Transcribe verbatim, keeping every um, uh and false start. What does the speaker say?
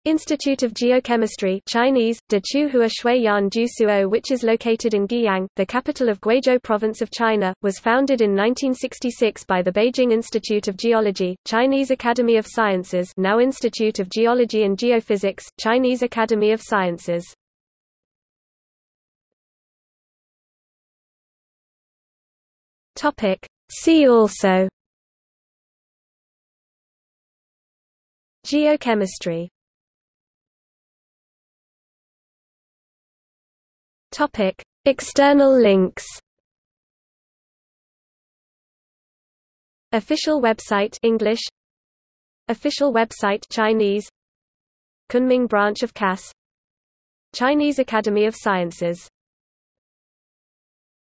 Institute of Geochemistry Chinese, De Chuhua Shuiyan Jusuo, which is located in Guiyang, the capital of Guizhou Province of China, was founded in nineteen sixty-six by the Beijing Institute of Geology, Chinese Academy of Sciences, now Institute of Geology and Geophysics, Chinese Academy of Sciences. Topic. See also: Geochemistry. Topic: External links. Official website English. Official website Chinese. Kunming branch of C A S. Chinese Academy of Sciences.